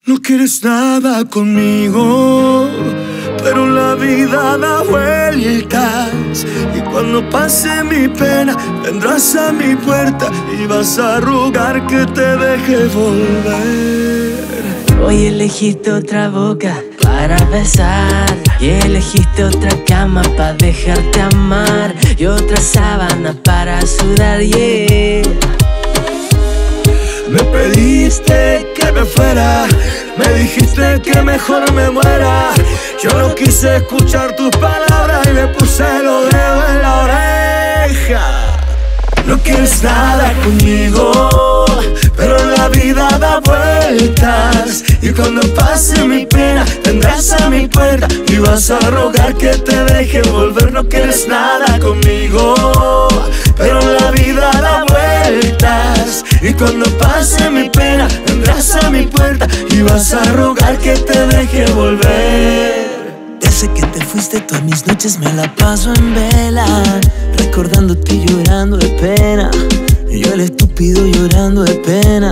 No quieres nada conmigo, pero la vida da vueltas. Y cuando pase mi pena, vendrás a mi puerta y vas a rogar que te deje volver. Hoy elegiste otra boca para besar, y elegiste otra cama para dejarte amar, y otra sábana para sudar, yeah. Me pediste que me fuera, me dijiste que mejor me muera. Yo no quise escuchar tus palabras y me puse los dedos en la oreja. No quieres nada conmigo, pero la vida da vueltas. Y cuando pase mi pena, vendrás a mi puerta y vas a rogar que te deje volver. No quieres nada conmigo, pero la vida da vueltas. Y cuando pase mi pena, vendrás a mi puerta y vas a rogar que te deje volver. Desde que te fuiste todas mis noches me la paso en vela, recordándote y llorando de pena, y yo el estúpido llorando de pena.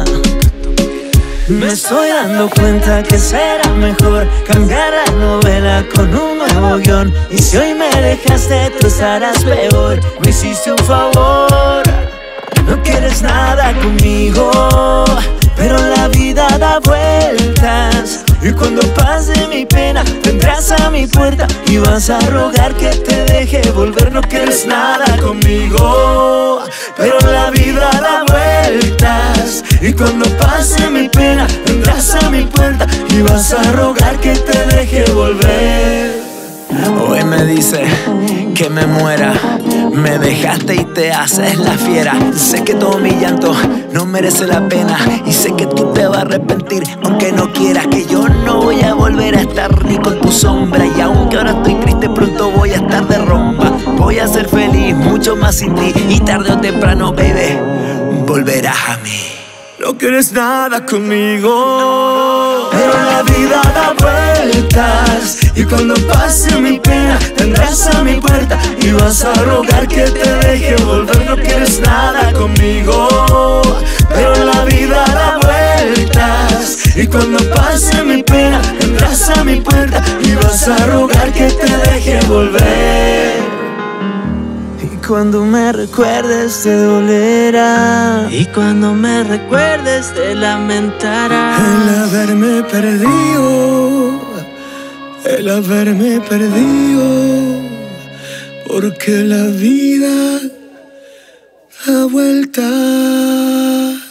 Me estoy dando cuenta que será mejor cambiar la novela con un nuevo guión. Y si hoy me dejaste, tú estarás peor. Me hiciste un favor. No quieres nada conmigo, pero la vida da vueltas. Y cuando pase mi pena, vendrás a mi puerta y vas a rogar que te deje volver. No quieres nada conmigo, pero la vida da vueltas. Y cuando pase mi pena, vendrás a mi puerta y vas a rogar que te deje volver. Hoy me dice que me muera, me dejaste y te haces la fiera. Sé que todo mi llanto no merece la pena, y sé que tú te vas a arrepentir, aunque no quieras. Que yo no voy a volver a estar ni con tu sombra, y aunque ahora estoy triste, pronto voy a estar de rompa. Voy a ser feliz mucho más sin ti, y tarde o temprano, baby, volverás a mí. No quieres nada conmigo, pero la vida da vueltas. Y cuando pase mi pena, vendrás a mi puerta y vas a rogar que te deje volver. No quieres nada conmigo, pero la vida da vueltas. Y cuando pase mi pena, vendrás a mi puerta y vas a rogar que te deje volver. Y cuando me recuerdes te dolerá, y cuando me recuerdes te lamentarás. El haberme perdido, el haberme perdido, porque la vida da vueltas.